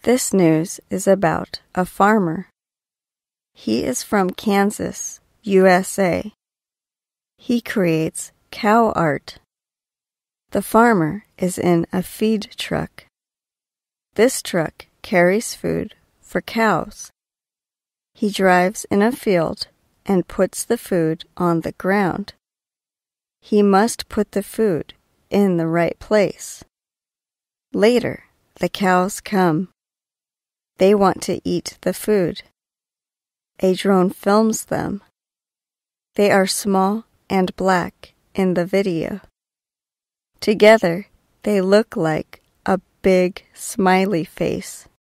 This news is about a farmer. He is from Kansas, USA. He creates cow art. The farmer is in a feed truck. This truck carries food for cows. He drives in a field and puts the food on the ground. He must put the food in the right place. Later, the cows come. They want to eat the food. A drone films them. They are small and black in the video. Together, they look like a big smiley face.